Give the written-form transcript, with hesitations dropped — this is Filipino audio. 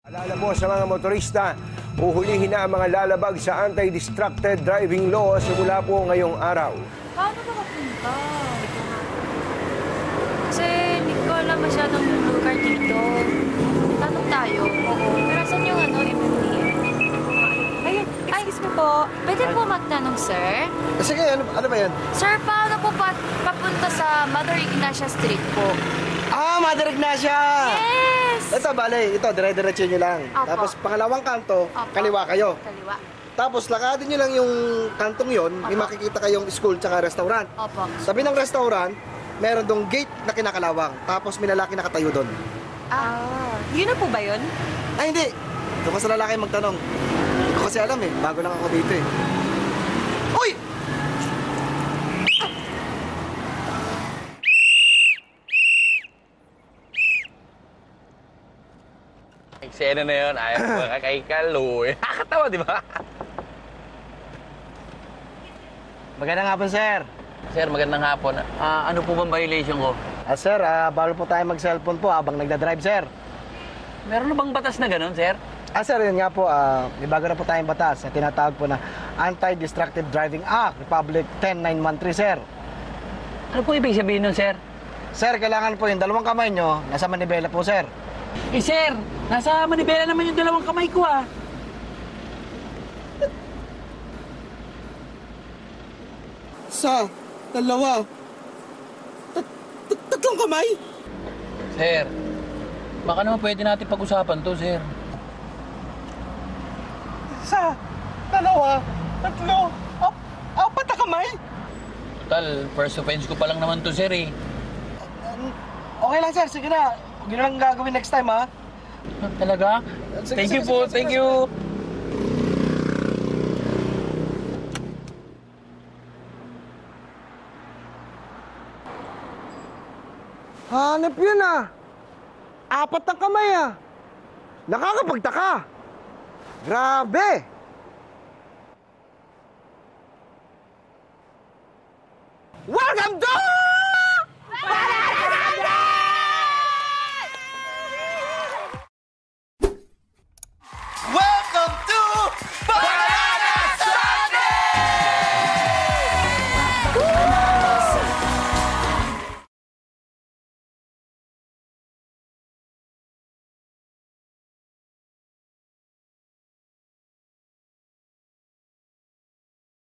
Alala po sa mga motorista, uhulihin na ang mga lalabag sa anti-distracted driving law simula po ngayong araw. Paano ba kapunta? Kasi hindi ko alam masyadong lugar dito. Tanong tayo. Oo. Pero saan yung MMDA? Ayun. Ay, excuse me po. Pwede po magtanong, sir? Sige, ano ba yan? Sir, paano po papunta sa Mother Ignacia Street po? Ah, Mother Ignacia! Yes! Ito, bale, ito, dire-diretso nyo lang. Opo. Tapos, pangalawang kanto, Opo. kaliwa kayo. Kaliwa. Tapos, lakadin nyo lang yung kantong yon, may Opo. makikita kayong school tsaka restaurant. Opo. Sabi ng restaurant, meron dong gate na kinakalawang. Tapos, may lalaki nakatayo doon. Ah, yun na po ba yun? Ay, hindi. Ito ka sa lalaki magtanong. Hindi ko kasi alam eh. Bago lang ako dito eh. Uy! Eksena na yun, ayaw ko kakaikaluy. Nakakatawa, di ba? Magandang hapon, sir. Sir, magandang hapon. Ano po bang violation ko? Sir, bawal po tayo mag-cellphone po habang nagdadrive, sir. Meron na bang batas na ganun, sir? Sir, yun nga po, may bago na po tayong batas na tinatawag po na Anti-Distracted Driving Act, Republic 10913, sir. Ano po ibig sabihin nun, sir? Sir, kailangan po yung dalawang kamay nyo nasa manibela po, sir. Eh, sir, nasa manibela naman yung dalawang kamay ko, ah. Sa dalawa. Tatlong kamay? Sir, baka naman pwede natin pag-usapan to, sir. Sa dalawa, tatlo, apat na kamay? Total, first offense ko pa lang naman to, sir, eh. Okay lang, sir. Sige na. Huwag nyo lang gagawin next time, ha? Talaga? Sige, Thank you sige, po, sige, thank sige, you. Hanap yun ah. Apat na kamay ah. Nakakapagtaka. Grabe. Welcome to